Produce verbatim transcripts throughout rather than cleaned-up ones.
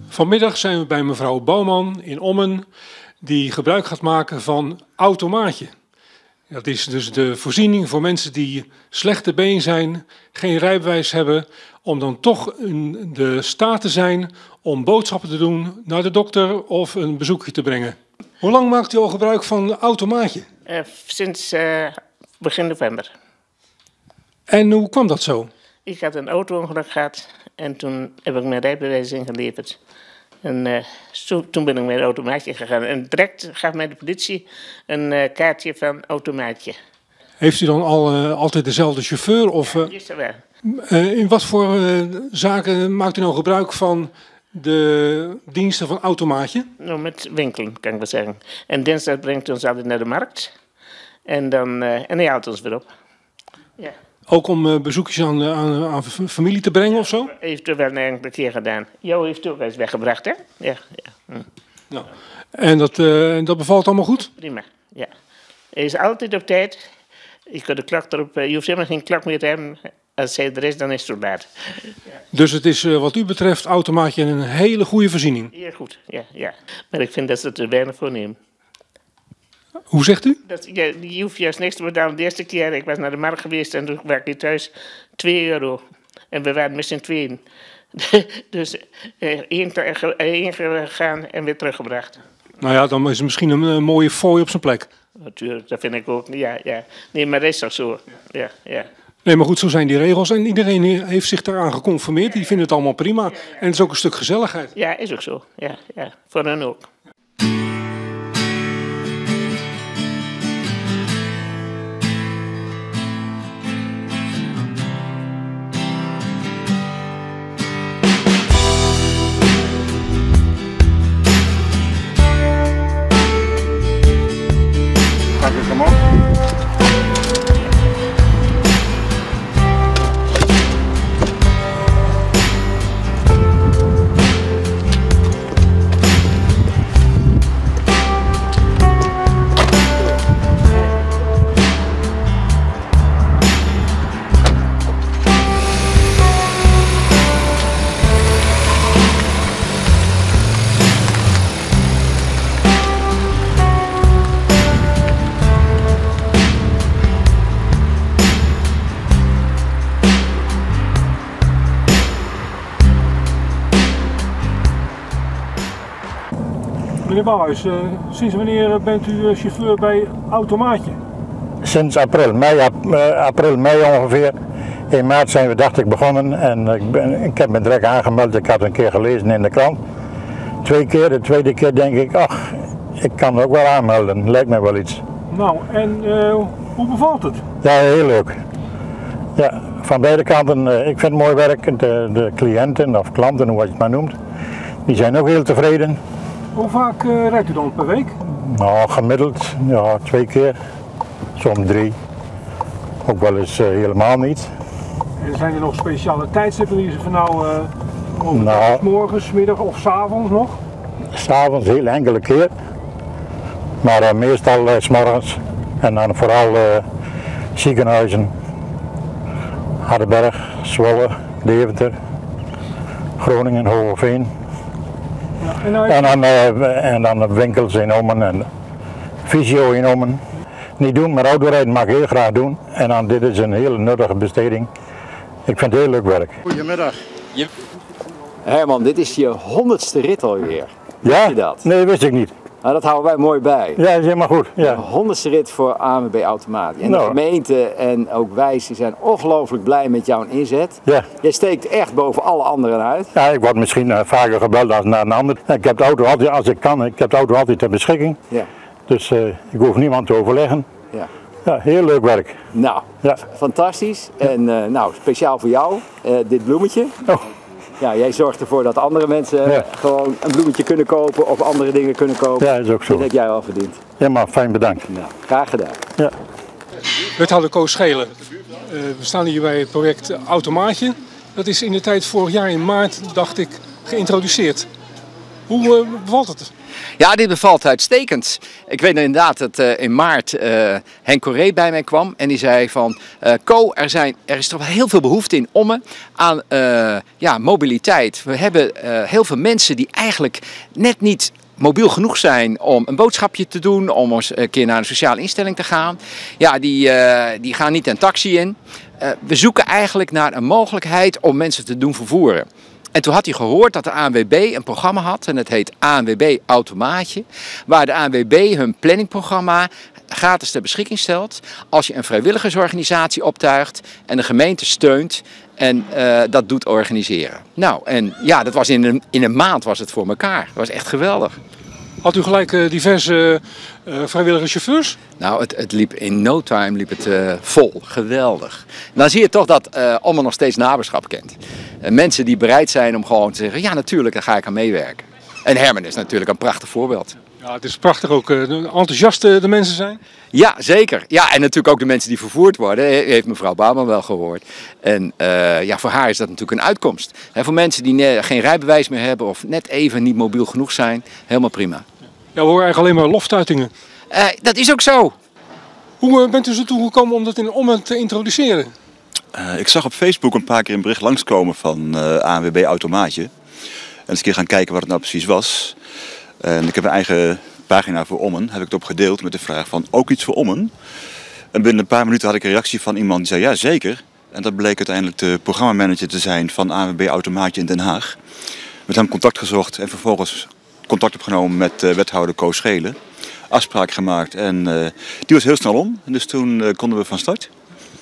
Vanmiddag zijn we bij mevrouw Bouwman in Ommen, die gebruik gaat maken van automaatje. Dat is dus de voorziening voor mensen die slechte been zijn, geen rijbewijs hebben, om dan toch in de staat te zijn om boodschappen te doen naar de dokter of een bezoekje te brengen. Hoe lang maakt u al gebruik van automaatje? Uh, sinds uh, begin november. En hoe kwam dat zo? Ik had een auto-ongeluk gehad en toen heb ik mijn rijbewijs ingeleverd. En uh, zo, toen ben ik met het automaatje gegaan. En direct gaf mij de politie een uh, kaartje van automaatje. Heeft u dan al, uh, altijd dezelfde chauffeur? Of, uh, ja, is er wel. Uh, in wat voor uh, zaken maakt u nou gebruik van de diensten van automaatje? Nou, met winkelen kan ik wel zeggen. En dinsdag brengt u ons altijd naar de markt. En dan uh, en hij haalt ons weer op. Ja. Ook om uh, bezoekjes aan, aan, aan familie te brengen of zo? Heeft u wel een enkele keer gedaan. Jou heeft u ook eens weggebracht, hè? Ja. ja. Hm. Nou, en dat, uh, dat bevalt allemaal goed? Prima, ja. Hij is altijd op tijd. Je kunt de klok erop, je hoeft helemaal geen klok meer te hebben. Als hij er is, dan is het zo laat. Ja. Dus het is uh, wat u betreft automaatje een hele goede voorziening? Ja, goed. Ja, ja. Maar ik vind dat ze het er weinig voor nemen. Hoe zegt u? Dat, ja, je hoeft juist niks te betalen. De eerste keer, ik was naar de markt geweest en toen werkte ik thuis twee euro. En we waren met z'n tweeën. Dus uh, één, één gegaan en weer teruggebracht. Nou ja, dan is het misschien een, een mooie fooi op zijn plek. Natuurlijk, dat vind ik ook. Ja, ja. Nee, maar dat is toch zo. Ja, ja. Nee, maar goed, zo zijn die regels en iedereen heeft zich daaraan geconformeerd. Die vinden het allemaal prima. En het is ook een stuk gezelligheid. Ja, is ook zo. Ja, ja. Voor hen ook. Pak ik hem op. Meneer Bouwhuis, uh, sinds wanneer bent u chauffeur bij automaatje? Sinds april, mei, ap, uh, april, mei ongeveer. In maart zijn we, dacht ik, begonnen en ik, ben, ik heb me direct aangemeld. Ik had een keer gelezen in de krant. Twee keer, de tweede keer denk ik, ach, ik kan me ook wel aanmelden. Lijkt me wel iets. Nou, en uh, hoe bevalt het? Ja, heel leuk. Ja, van beide kanten, uh, ik vind het mooi werk. De, de cliënten of klanten, hoe je het maar noemt, die zijn ook heel tevreden. Hoe vaak uh, rijdt u dan per week? Nou, gemiddeld ja, twee keer, soms drie. Ook wel eens uh, helemaal niet. En zijn er nog speciale tijdstippen die ze van nou, uh, nou 's morgens, middag of 's avonds nog? 's avonds heel enkele keer, maar uh, meestal uh, 's morgens. En dan vooral uh, ziekenhuizen, Hardenberg, Zwolle, Deventer, Groningen, Hogeveen. Ja, en, nou en, dan, uh, en dan winkels in Ommen en fysio in Ommen. Niet doen, maar autorijden mag ik heel graag doen. En dan dit is een hele nuttige besteding. Ik vind het heel leuk werk. Goedemiddag. Je... Herman, dit is je honderdste rit alweer. Ja? Weet je dat? Nee, wist ik niet. Nou, dat houden wij mooi bij. Ja, dat is helemaal goed. Ja. De honderdste rit voor A M B Automaat. En nou. De gemeente en ook wij zijn ongelooflijk blij met jouw inzet. Ja. Je steekt echt boven alle anderen uit. Ja, ik word misschien uh, vaker gebeld als naar een ander. Ik heb de auto altijd, als ik kan, ik heb de auto altijd ter beschikking. Ja. Dus uh, ik hoef niemand te overleggen. Ja. Ja, heel leuk werk. Nou, ja. fantastisch. En uh, nou, speciaal voor jou, uh, dit bloemetje. Oh. Ja, jij zorgt ervoor dat andere mensen ja. gewoon een bloemetje kunnen kopen of andere dingen kunnen kopen. Ja, dat is ook zo. Dat heb jij al verdiend. Helemaal fijn, bedankt. Nou, graag gedaan. Ja. Wethouder Koos Schelen, uh, we staan hier bij het project Automaatje. Dat is in de tijd vorig jaar in maart, dacht ik, geïntroduceerd. Hoe uh, bevalt het? Ja, dit bevalt uitstekend. Ik weet inderdaad dat uh, in maart uh, Henk Corré bij mij kwam en die zei van uh, Co, er, zijn, er is toch wel heel veel behoefte in Ommen aan uh, ja, mobiliteit. We hebben uh, heel veel mensen die eigenlijk net niet mobiel genoeg zijn om een boodschapje te doen, om eens een keer naar een sociale instelling te gaan. Ja, die, uh, die gaan niet een taxi in. Uh, we zoeken eigenlijk naar een mogelijkheid om mensen te doen vervoeren. En toen had hij gehoord dat de A N W B een programma had en het heet A N W B Automaatje. Waar de A N W B hun planningprogramma gratis ter beschikking stelt als je een vrijwilligersorganisatie optuigt en de gemeente steunt en uh, dat doet organiseren. Nou, en ja, dat was in een, in een maand was het voor elkaar. Dat was echt geweldig. Had u gelijk uh, diverse uh, vrijwillige chauffeurs? Nou, het, het liep in no time liep het uh, vol. Geweldig. Dan zie je toch dat uh, Ommen nog steeds naberschap kent. Uh, mensen die bereid zijn om gewoon te zeggen, ja natuurlijk, daar ga ik aan meewerken. En Herman is natuurlijk een prachtig voorbeeld. Ja, het is prachtig ook uh, enthousiast uh, de mensen zijn. Ja, zeker. Ja, en natuurlijk ook de mensen die vervoerd worden, heeft mevrouw Bouwman wel gehoord. En uh, ja, voor haar is dat natuurlijk een uitkomst. He, voor mensen die geen rijbewijs meer hebben of net even niet mobiel genoeg zijn, helemaal prima. Ja, we horen eigenlijk alleen maar loftuitingen. Uh, dat is ook zo. Hoe uh, bent u zo toegekomen om dat in Ommen te introduceren? Uh, ik zag op Facebook een paar keer een bericht langskomen van uh, A N W B Automaatje. En eens een keer gaan kijken wat het nou precies was. En ik heb een eigen pagina voor Ommen, heb ik het op gedeeld met de vraag van ook iets voor Ommen. En binnen een paar minuten had ik een reactie van iemand die zei ja zeker. En dat bleek uiteindelijk de programmamanager te zijn van A N W B Automaatje in Den Haag. Met hem contact gezocht en vervolgens contact opgenomen met uh, wethouder Koos Schelen. Afspraak gemaakt en uh, die was heel snel om. En dus toen uh, konden we van start.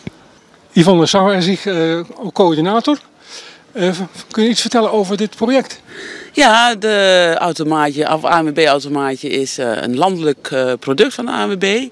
Yvonne Sauerzig, uh, coördinator. Uh, kun je iets vertellen over dit project? Ja, de automaatje, of A N W B Automaatje is uh, een landelijk uh, product van de A N W B.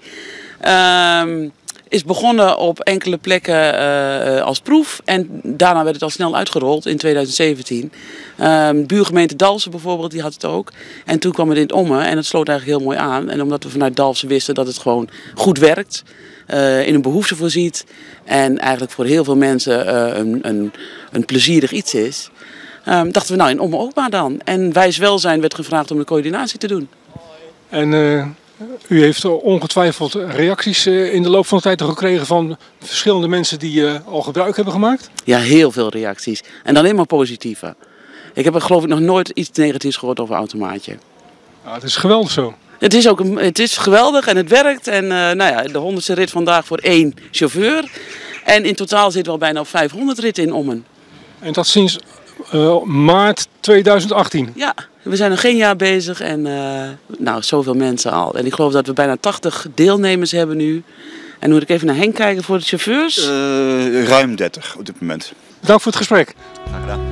Uh, is begonnen op enkele plekken uh, als proef en daarna werd het al snel uitgerold in tweeduizend zeventien. Uh, buurgemeente Dalfsen bijvoorbeeld, die had het ook. En toen kwam het in het Ommen en het sloot eigenlijk heel mooi aan. En omdat we vanuit Dalfsen wisten dat het gewoon goed werkt, uh, in een behoefte voorziet en eigenlijk voor heel veel mensen uh, een, een, een plezierig iets is, uh, dachten we nou in Ommen ook maar dan. En Wijs Welzijn werd gevraagd om de coördinatie te doen. En uh, u heeft ongetwijfeld reacties uh, in de loop van de tijd gekregen van verschillende mensen die uh, al gebruik hebben gemaakt? Ja, heel veel reacties. En alleen maar positieve. Ik heb er geloof ik nog nooit iets negatiefs gehoord over Automaatje. Ja, het is geweldig zo. Het is, ook een, het is geweldig en het werkt. En uh, nou ja, de honderdste rit vandaag voor één chauffeur. En in totaal zitten we al bijna op vijfhonderd ritten in Ommen. En dat sinds uh, maart tweeduizend achttien? Ja, we zijn nog geen jaar bezig en uh, nou, zoveel mensen al. En ik geloof dat we bijna tachtig deelnemers hebben nu. En nu moet ik even naar Henk kijken voor de chauffeurs. Uh, ruim dertig op dit moment. Bedankt voor het gesprek. Graag gedaan.